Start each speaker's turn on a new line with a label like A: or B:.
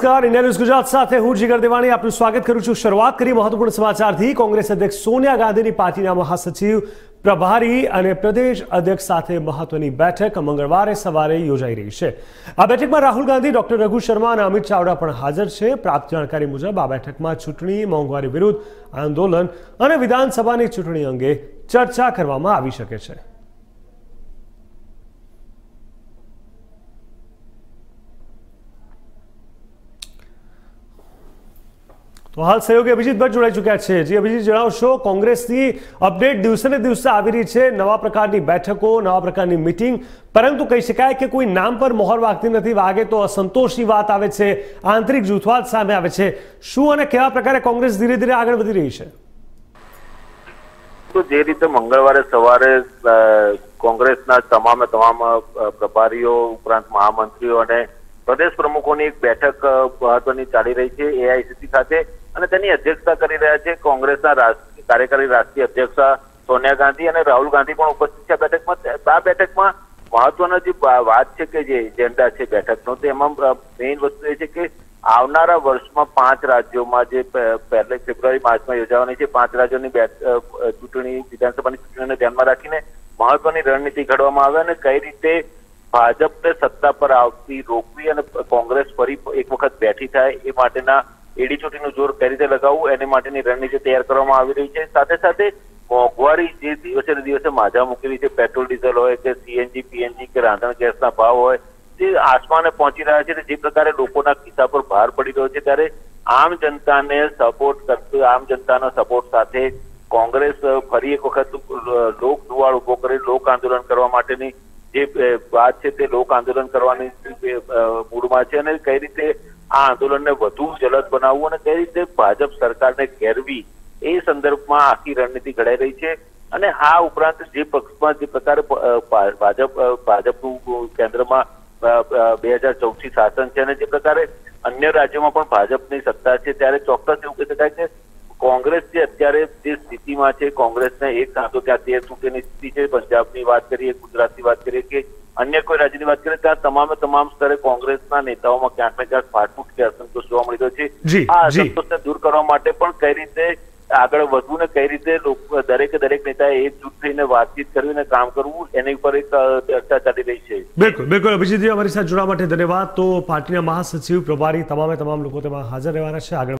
A: નમસ્કાર, India news Gujarat સાથે હું જીગર દેવાણી આપનું સ્વાગત કરું છું। શરૂઆત કરી મહત્વપૂર્ણ સમાચારથી। કોંગ્રેસ અધ્યક્ષ સોનિયા ગાંધીની પાર્ટીના મહાસચિવ, પ્રભારી અને પ્રદેશ અધ્યક્ષ સાથે મહત્વની બેઠક મંગળવારે સવારે યોજાઈ રહી છે। આ બેઠકમાં રાહુલ ગાંધી, ડોક્ટર રઘુ શર્મા અને અમિત ચાવડા પણ હાજર છે। પ્રાપ્ત જાણકારી મુજબ આ બેઠકમાં ચૂંટણી, મોંઘવારી વિરુદ્ધ આંદોલન અને વિધાનસભાની ચૂંટણી અંગે ચર્ચા કરવામાં આવી શકે છે। तो हाल सहयोगी अभिजीत भट्ट जोड़ाई चुक्या है। जी अभिजीत, जणावशो कांग्रेसनी अपडेट दिवसे ने दिवसे आवी रही है, नवा प्रकारनी बैठको, नवा प्रकारनी मीटिंग, परंतु कही शकाय कि कोई नाम पर मोहर वागती नहीं। वागे तो असंतोषनी बात आवे छे, आंतरिक जूथवाद सामे आवे छे। शुं अने केवा प्रकारे कांग्रेस धीरे धीरे आगळ वधी रही है?
B: तो जे रीते मंगळवारे सवारे कांग्रेसना તમામ પ્રભારીઓ ઉપરાંત મહામંત્રીઓ અને પ્રદેશ પ્રમુખોની એક બેઠક મહત્વની ચાલી રહી છે એઆઈસીસી ખાતે અને તેની અધ્યક્ષતા કરી રહ્યા છે કોંગ્રેસના કાર્યકારી રાષ્ટ્રીય અધ્યક્ષ સોનિયા ગાંધી અને રાહુલ ગાંધી પણ ઉપસ્થિત છે। આ બેઠકમાં મહત્વનો જે વાત છે કે જે એજન્ડા છે બેઠકનો, તેમાં મેઇન વસ્તુ એ છે કે આવનારા વર્ષમાં 5 રાજ્યોમાં જે પહેલી ફેબ્રુઆરી માર્ચમાં યોજાવાની છે 5 રાજ્યોની ચૂંટણી, વિધાનસભાની ચૂંટણીને ધ્યાનમાં રાખીને મહત્વની રણનીતિ ઘડવામાં આવે અને કઈ રીતે ભાજપને સત્તા પર આવતી રોકવી અને કોંગ્રેસ ફરી એક વખત બેઠી થાય એ માટેના એડી ચોટીનું જોર કઈ રીતે લગાવવું એની માટેની રણનીતિ તૈયાર કરવામાં આવી રહી છે। સાથે સાથે મોંઘવારી જે દિવસે ને દિવસે માજા મૂકેલી છે, પેટ્રોલ ડીઝલ હોય કે સીએનજી, પીએનજી કે રાંધણ ગેસના ભાવ હોય, જે આસમાને પહોંચી રહ્યા છે, જે પ્રકારે લોકોના ખિસ્સા પર ભાર પડી રહ્યો છે, ત્યારે આમ જનતાને સપોર્ટ કરતું, આમ જનતાના સપોર્ટ સાથે કોંગ્રેસ ફરી એક વખત લોક જુવાળ ઉભો કરી લોક આંદોલન કરવા માટેની જે વાત છે તે લોક આંદોલન કરવાની મૂડમાં છે અને કઈ રીતે આ આંદોલનને વધુ જલદ બનાવવું અને કઈ રીતે ભાજપ સરકારને ઘેરવી એ સંદર્ભમાં આખી રણનીતિ ઘડાઈ રહી છે। અને આ ઉપરાંત જે પક્ષમાં જે પ્રકારે ભાજપનું કેન્દ્રમાં 2014થી શાસન છે અને જે પ્રકારે અન્ય રાજ્યોમાં પણ ભાજપની સત્તા છે, ત્યારે ચોક્કસ એવું કહી શકાય કે કોંગ્રેસ જે અત્યારે જે સ્થિતિમાં છે, કોંગ્રેસને એક કાંતો ત્યાં 13 સીટની સ્થિતિ છે। પંજાબની વાત કરીએ, ગુજરાતની વાત કરીએ કે અન્ય કોઈ રાજ્યની વાત કરીએ, ત્યાં તમામ સ્તરે કોંગ્રેસના નેતાઓમાં ક્યાંક ને ક્યાંક ફાટફૂટ કે અસંતોષ જોવા મળી રહ્યો છે। આ અસંતોષને દૂર કરવા માટે પણ કઈ રીતે આગળ વધવું ને કઈ રીતે દરેક નેતાએ એકજૂટ થઈને વાતચીત કરવી અને કામ કરવું એની ઉપર એક ચર્ચા ચાલી રહી છે।
A: બિલકુલ બિલકુલ અભિજીતજી, અમારી સાથે જોડવા માટે ધન્યવાદ। તો પાર્ટીના મહાસચિવ, પ્રભારી તમામ લોકો તેમાં હાજર રહેવાના છે। આગળ